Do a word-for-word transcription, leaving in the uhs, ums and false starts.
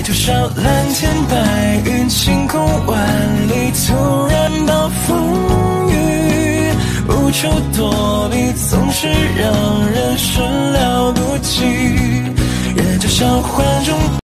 多少蓝天白云，晴空万里，突然暴风雨，无处躲避，总是让人始料不及。人潮笑环中